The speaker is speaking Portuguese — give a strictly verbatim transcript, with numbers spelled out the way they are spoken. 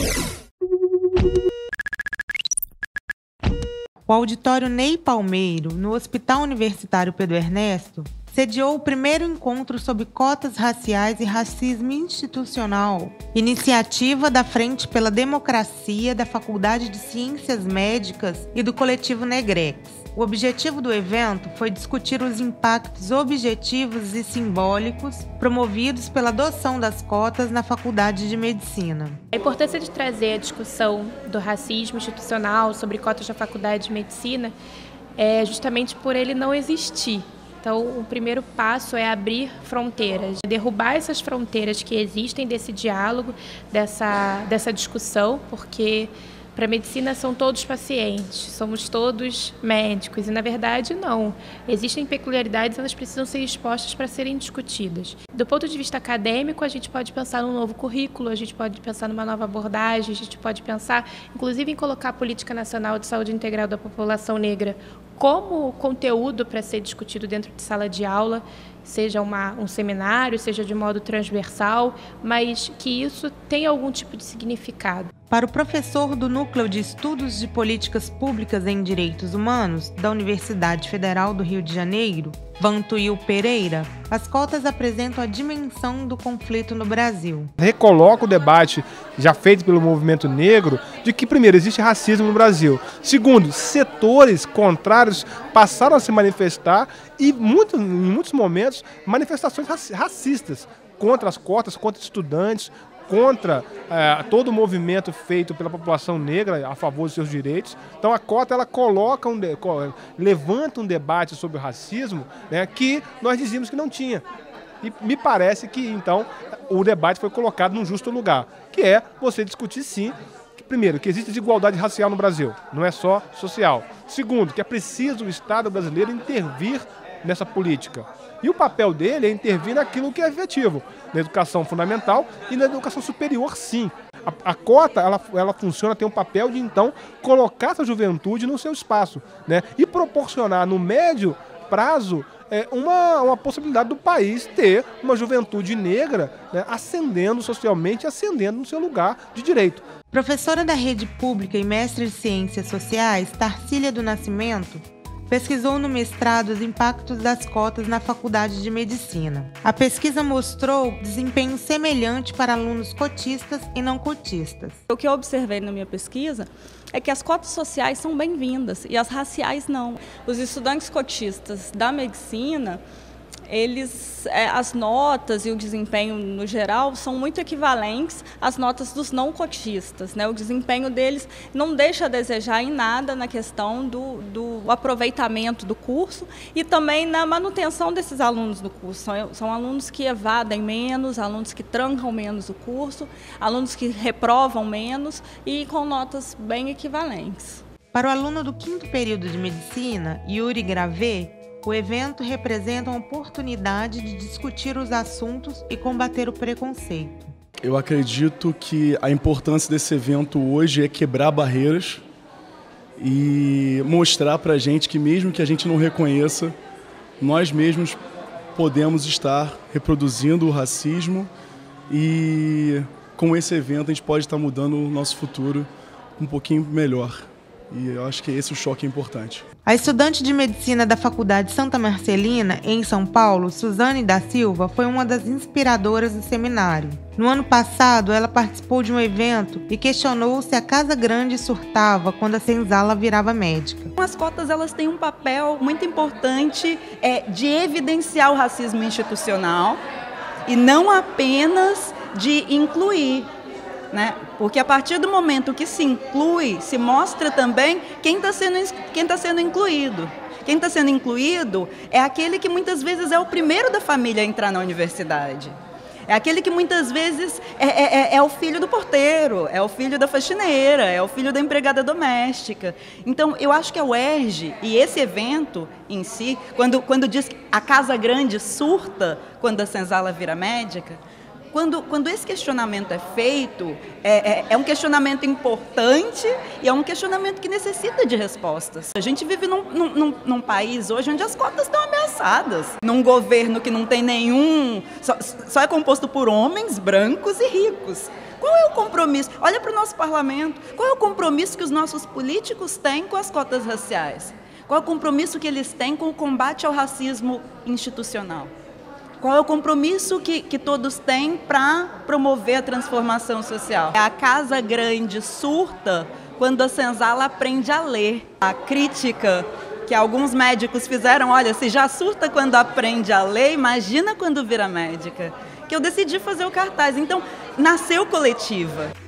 O auditório Ney Palmeiro, no Hospital Universitário Pedro Ernesto, sediou o primeiro encontro sobre cotas raciais e racismo institucional, iniciativa da Frente pela Democracia da Faculdade de Ciências Médicas e do Coletivo Negrex. O objetivo do evento foi discutir os impactos objetivos e simbólicos promovidos pela adoção das cotas na Faculdade de Medicina. A importância de trazer a discussão do racismo institucional sobre cotas da Faculdade de Medicina é justamente por ele não existir. Então, o primeiro passo é abrir fronteiras, derrubar essas fronteiras que existem desse diálogo, dessa, dessa discussão, porque para a medicina são todos pacientes, somos todos médicos, e na verdade não. Existem peculiaridades, elas precisam ser expostas para serem discutidas. Do ponto de vista acadêmico, a gente pode pensar num novo currículo, a gente pode pensar numa nova abordagem, a gente pode pensar, inclusive, em colocar a Política Nacional de Saúde Integral da População Negra como conteúdo para ser discutido dentro de sala de aula, seja uma, um seminário, seja de modo transversal, mas que isso tenha algum tipo de significado. Para o professor do Núcleo de Estudos de Políticas Públicas em Direitos Humanos da Universidade Federal do Rio de Janeiro, Vantuil Pereira, as cotas apresentam a dimensão do conflito no Brasil. Recoloca o debate já feito pelo movimento negro de que, primeiro, existe racismo no Brasil. Segundo, setores contrários passaram a se manifestar e, muito, em muitos momentos, manifestações racistas contra as cotas, contra estudantes, contra é, todo o movimento feito pela população negra a favor dos seus direitos. Então a cota ela coloca um de, levanta um debate sobre o racismo, né, que nós dizíamos que não tinha. E me parece que então o debate foi colocado num justo lugar, que é você discutir sim, que, primeiro, que existe desigualdade racial no Brasil, não é só social. Segundo, que é preciso o Estado brasileiro intervir nessa política. E o papel dele é intervir naquilo que é efetivo, na educação fundamental e na educação superior, sim. A, a cota, ela, ela funciona, tem um papel de, então, colocar essa juventude no seu espaço, né? E proporcionar, no médio prazo, é, uma, uma possibilidade do país ter uma juventude negra, né, ascendendo socialmente, ascendendo no seu lugar de direito. Professora da rede pública e mestre de Ciências Sociais, Tarcília do Nascimento, pesquisou no mestrado os impactos das cotas na Faculdade de Medicina. A pesquisa mostrou desempenho semelhante para alunos cotistas e não cotistas. O que eu observei na minha pesquisa é que as cotas sociais são bem-vindas e as raciais não. Os estudantes cotistas da medicina, eles, é, as notas e o desempenho no geral são muito equivalentes às notas dos não cotistas, né? O desempenho deles não deixa a desejar em nada na questão do, do aproveitamento do curso e também na manutenção desses alunos do curso. São, são alunos que evadem menos, alunos que trancam menos o curso, alunos que reprovam menos e com notas bem equivalentes. Para o aluno do quinto período de Medicina, Yuri Gravê, o evento representa uma oportunidade de discutir os assuntos e combater o preconceito. Eu acredito que a importância desse evento hoje é quebrar barreiras e mostrar para a gente que mesmo que a gente não reconheça, nós mesmos podemos estar reproduzindo o racismo e com esse evento a gente pode estar mudando o nosso futuro um pouquinho melhor. E eu acho que esse o choque é importante. A estudante de medicina da Faculdade Santa Marcelina, em São Paulo, Suzane da Silva, foi uma das inspiradoras do seminário. No ano passado, ela participou de um evento e questionou se a Casa Grande surtava quando a senzala virava médica. As cotas elas têm um papel muito importante é, de evidenciar o racismo institucional e não apenas de incluir. Né? Porque a partir do momento que se inclui, se mostra também quem está sendo, quem tá sendo incluído. Quem está sendo incluído é aquele que muitas vezes é o primeiro da família a entrar na universidade. É aquele que muitas vezes é, é, é o filho do porteiro, é o filho da faxineira, é o filho da empregada doméstica. Então, eu acho que a U E R J e esse evento em si, quando, quando diz que a Casa Grande surta quando a senzala vira médica, quando, quando esse questionamento é feito, é, é, é um questionamento importante e é um questionamento que necessita de respostas. A gente vive num, num, num país hoje onde as cotas estão ameaçadas, num governo que não tem nenhum... Só, só é composto por homens brancos e ricos. Qual é o compromisso? Olha para o nosso parlamento. Qual é o compromisso que os nossos políticos têm com as cotas raciais? Qual é o compromisso que eles têm com o combate ao racismo institucional? Qual é o compromisso que, que todos têm para promover a transformação social? A Casa Grande surta quando a senzala aprende a ler. A crítica que alguns médicos fizeram, olha, se já surta quando aprende a ler, imagina quando vira médica. Que eu decidi fazer o cartaz. Então, nasceu Coletiva.